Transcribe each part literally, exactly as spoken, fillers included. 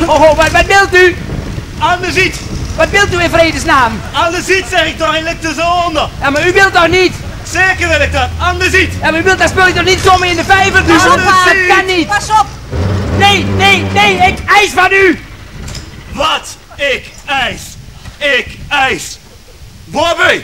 Ho, ho, wat, wat wilt u? Anderziet! Wat wilt u in vredesnaam? Anderziet zeg ik toch, hij ligt er zo onder. Ja, maar u wilt toch niet? Zeker wil ik dat, anderziet! Ja, maar u wilt dat spul toch niet zomaar in de vijver doen? Anderziet! Dat kan niet! Pas op! Nee, nee, nee, ik eis van u! Wat ik eis! Ik eis! Bobby!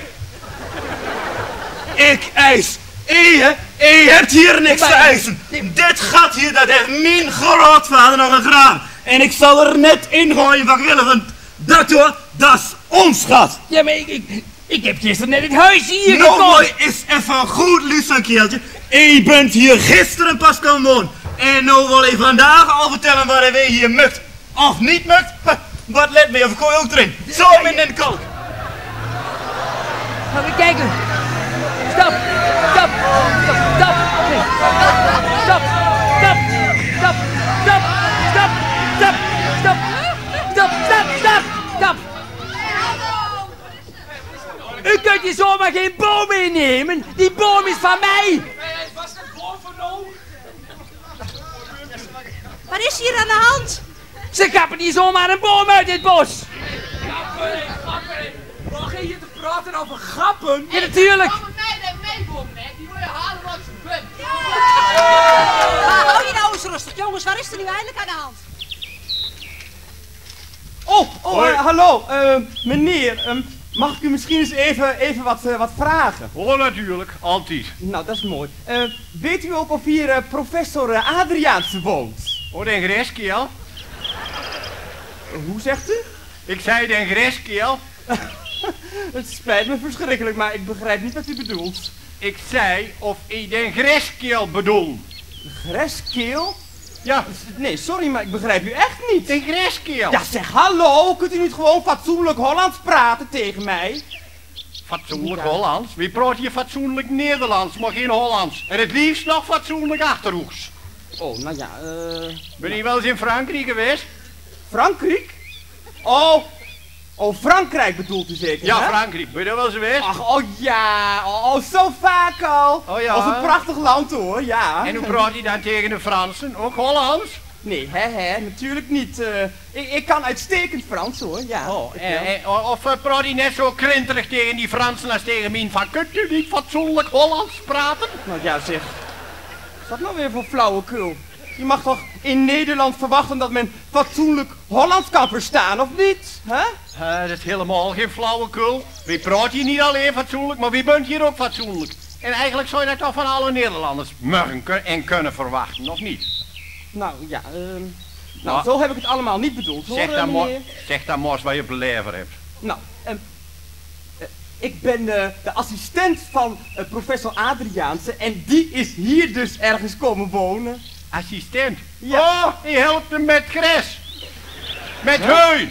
Ik eis! Je, je hebt hier niks te eisen! Dit gat hier, dat heeft mijn grootvader nog gegraven! En ik zal er net in gooien wat ik wil, want dat hoor, dat is ons gat! Ja, maar ik, ik, ik heb gisteren net het huis hier Nou, gekocht. mooi is even goed, Luus, keeltje. Je bent hier gisteren pas komen wonen. En nou wil je vandaag al vertellen waar hij hier mukt. Of niet mukt? Wat let me, of gooi je ook erin? Zo min in de kalk. Gaan we kijken. Stop, stop, stop, stop. Nee. Stop, stop, stop, stop, stop, stop, stop, stop, stop, stop, stop. U kunt hier zomaar geen boom meenemen. Die boom is van mij. Was dat boom van nou? Wat is hier aan de hand? Ze kappen hier zomaar een boom uit dit bos. Grappen, grappen. Mag je hier te praten over grappen? Ja, natuurlijk. Kom met mij naar mijn boom, hè. Die moet je halen wat ze bent. Ah, hou je nou eens rustig, jongens. Waar is er nu eindelijk aan de hand? Oh, oh uh, hallo, uh, meneer. Um, mag ik u misschien eens even, even wat, uh, wat vragen? Oh, natuurlijk. Altijd. Nou, dat is mooi. Uh, weet u ook of hier uh, professor uh, Adriaanse woont? Oh, den Greskeel. Uh, hoe zegt u? Ik zei den Greskeel. Het spijt me verschrikkelijk, maar ik begrijp niet wat u bedoelt. Ik zei of ik den Greskeel bedoel. Greskeel? Ja. Nee, sorry, maar ik begrijp u echt niet. Den Greskeel. Ja, zeg hallo. Kunt u niet gewoon fatsoenlijk Hollands praten tegen mij? Fatsoenlijk Hollands? Wie praat hier fatsoenlijk Nederlands, maar geen Hollands? En het liefst nog fatsoenlijk Achterhoeks. Oh, nou ja, eh... Ben je wel eens in Frankrijk geweest? Frankrijk? Oh, oh, Frankrijk bedoelt u zeker, Ja, hè? Frankrijk. Ben je er wel eens geweest? Ach, oh ja, oh, oh, zo vaak al. Oh ja. Dat is een prachtig land hoor, ja. En hoe praat je dan tegen de Fransen? Ook Hollands? Nee, hè, hè, natuurlijk niet. Uh, ik, ik kan uitstekend Frans hoor, ja. Oh, eh, eh, of uh, praat je net zo krinterig tegen die Fransen als tegen mij van, kunt u niet fatsoenlijk Hollands praten? Nou ja, zeg. Wat is dat nou weer voor flauwekul? Je mag toch in Nederland verwachten dat men fatsoenlijk Hollands kan verstaan, of niet? Hè? Uh, dat is helemaal geen flauwekul. Wie praat hier niet alleen fatsoenlijk, maar wie bent hier ook fatsoenlijk? En eigenlijk zou je dat toch van alle Nederlanders mogen kun- en kunnen verwachten, of niet? Nou ja, uh, nou, Nou, zo heb ik het allemaal niet bedoeld hoor, Zeg dan, meneer. mo- zeg dan maar eens wat je beleven hebt. Nou, um, uh, ik ben uh, de assistent van uh, professor Adriaanse en die is hier dus ergens komen wonen. Assistent? Ja. Oh, die helpt hem met gras. Met heu.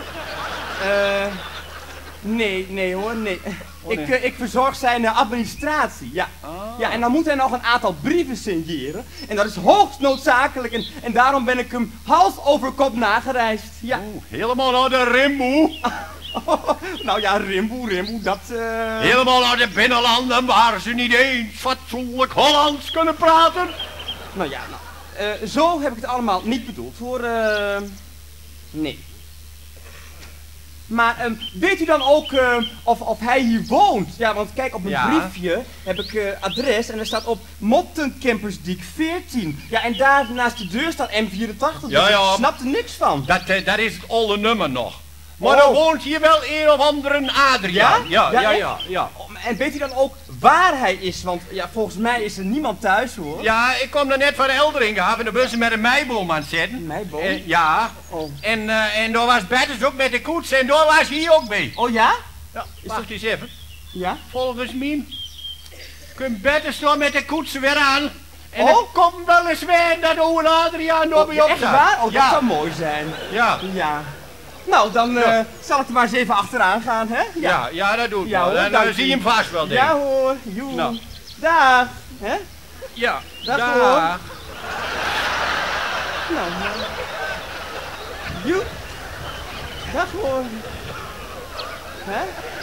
Eh, nee, nee hoor, nee. Oh, nee. Ik, uh, ik verzorg zijn uh, administratie, ja. Ah. Ja, en dan moet hij nog een aantal brieven signeren. En dat is hoogst noodzakelijk en, en daarom ben ik hem hals over kop nagereisd, ja. Oh, helemaal naar de Rimboe. Nou ja, Rimboe, Rimboe, dat... Uh... Helemaal naar de binnenlanden waar ze niet eens fatsoenlijk Hollands kunnen praten. Nou ja, nou, uh, zo heb ik het allemaal niet bedoeld hoor. Uh, nee. Maar um, weet u dan ook uh, of, of hij hier woont? Ja, want kijk, op mijn Ja. briefje heb ik uh, adres en er staat op Mottenkempersdiek veertien. Ja, en daar naast de deur staat M vierentachtig. Ja, dus ja. ik snap er niks van. Dat, eh, dat is het oude nummer nog. Maar Oh. er woont hier wel een of andere Adriaan. Ja, ja, ja, echt? ja, ja. Oh, en weet u dan ook waar hij is? Want ja, volgens mij is er niemand thuis hoor. Ja, ik kom er net van Eldering af en de bus met een meiboom aan het zetten. Meiboom? Eh, ja. Oh. En, uh, en daar was Bertus ook met de koets en daar was hij ook bij. Oh ja? Ja, is toch eens even? Ja? Volgens mij komt Bertus daar met de koets weer aan. En Oh. het komt wel eens weer dat oude Adriaan daar Oh, bij ja, op echt staat. waar? Oh, ja. dat zou mooi zijn. Ja. Ja. Nou, dan uh, Ja. zal ik er maar eens even achteraan gaan, hè? Ja, ja, dat doet Ja, wel. hoor, Dan dank uh, zie u. je hem vast wel, denk ik. Ja hoor, joe. Nou. Dag, hè? Ja, Dag, dag. hoor. Nou, uh, joe. Dag hoor. Hè?